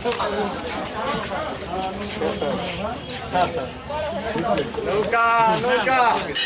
নৌকা নৌকা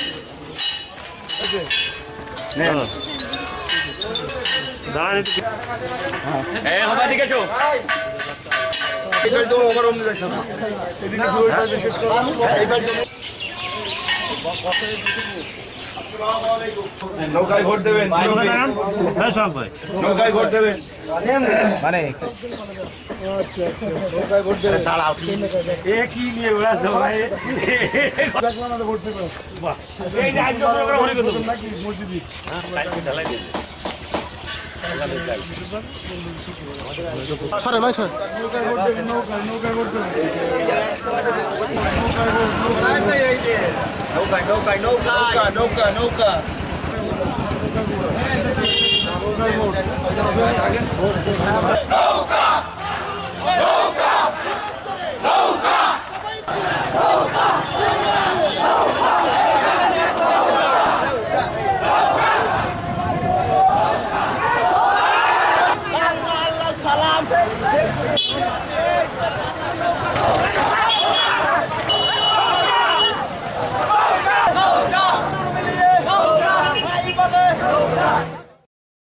নৌকায় ভোট দেবেন, নৌকায় ভোট দেবেন মানে আচ্ছা আচ্ছা নৌকায় ভোট দেবেন দাঁড়াও কি নিয়ে ওরা সবাই ভোট দেবেন বাহ এই যে আজকে প্রোগ্রাম হলো কত নাকি মসজিদে ঢালাই দিন সরে ভাই সরে নৌকায় ভোট দেবেন নৌকায় ভোট দেবেন নৌকায় নৌকায় নৌকায় নৌকা নৌকা সালাম